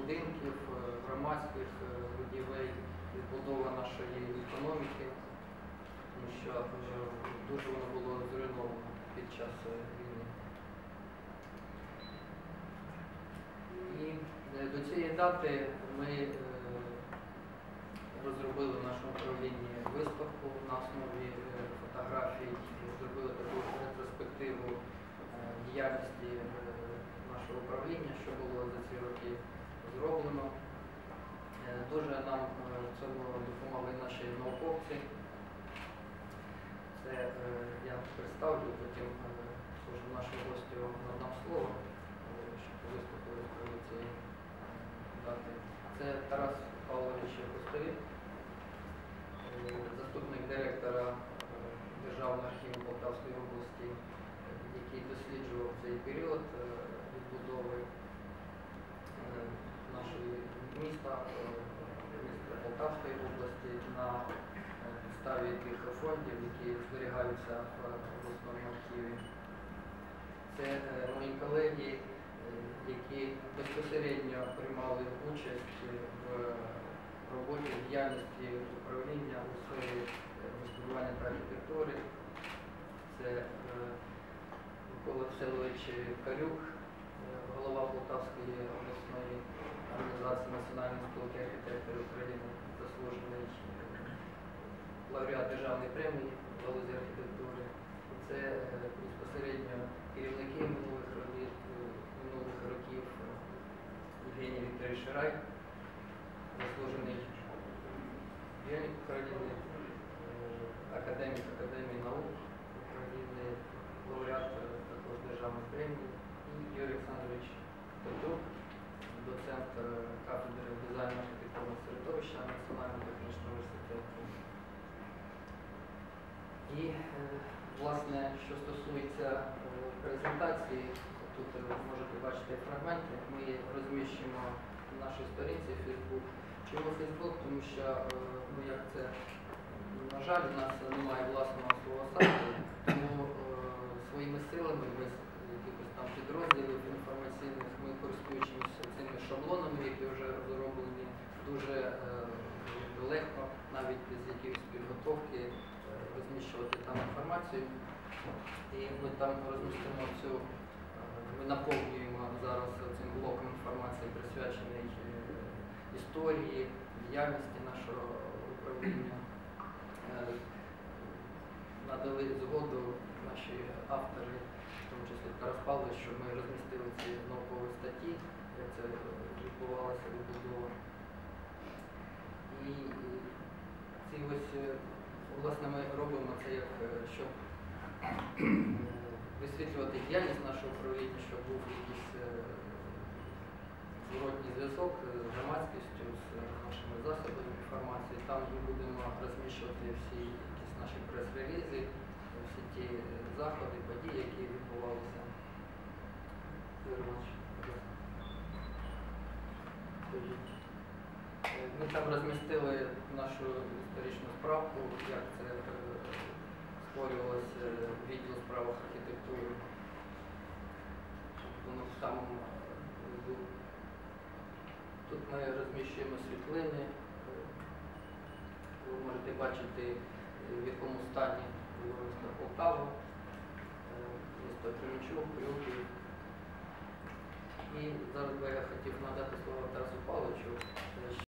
будинків, громадських будівель, відбудова нашої економіки, тому що дуже воно було зруйновано під час війни. І до цієї дати ми розробили в нашому управлінні виставку на основі фотографій, зробили таку ретроспективу діяльності нашого управління, що було за ці роки зроблено. Дуже нам в цьому допомогли наші науковці. Це я представлю, потім служу нашого гостю надам слово, щоб виступили з цієї дати. Це Тарас Павлович Костовік, заступник директора Державного архіву Полтавської області, який досліджував цей період відбудови нашої міста Полтавської області на підставі тих фондів, які зберігаються в обласному архіві. Це мої колеги, які безпосередньо приймали участь в роботі діяльності управління у сфері містобудування та архітектури. Це Микола Всеволодович Карюк, голова Полтавської обласної організації Національної спілки архітекторів України, заслужений лауреат державної премії в галузі архітектури. Це безпосередньо керівники минулих років Євгеній Вікторович Ширай, заслужений вчений України, академік Академії наук України, лауреат також державної премії, і Юрій Олександрович Петрук, доцент кафедри дизайну архітектурного середовища Національного технічного університету. І, власне, що стосується презентації, тут ви можете бачити фрагменти, ми розміщуємо на нашій сторінці Facebook. Чому Facebook? Тому що, як це, на жаль, у нас немає власного свого сайту, тому своїми силами, без якихось там підрозділів інформаційних, ми користуємося цими шаблонами, які вже розроблені, дуже легко, навіть без якоїсь підготовки, розміщувати там інформацію. І ми там розмістимо цю, ми наповнюємо зараз цим блоком інформації, присвячений історії, діяльності нашого управління. Надали згоду наші автори, в тому числі Тарас Павлович, щоб ми розмістили ці наукові статті, як це відбувалося відбудова. І ці ось, власне, ми робимо це, як, щоб висвітлювати діяльність нашого управління, щоб був якийсь зворотній зв'язок з громадськістю, з нашими засобами інформації. Там ми будемо розміщувати всі якісь наші прес-релізи, всі ті заходи, події, які відбувалися. Ми там розмістили нашу історичну справку, як це створювалося відділ у справах архітектури. Там, тут ми розміщуємо світлини. Ви можете бачити, в якому стані було місто Полтава, місто Кременчук, Крюків. І зараз би я хотів надати слово Тарасу Павловичу.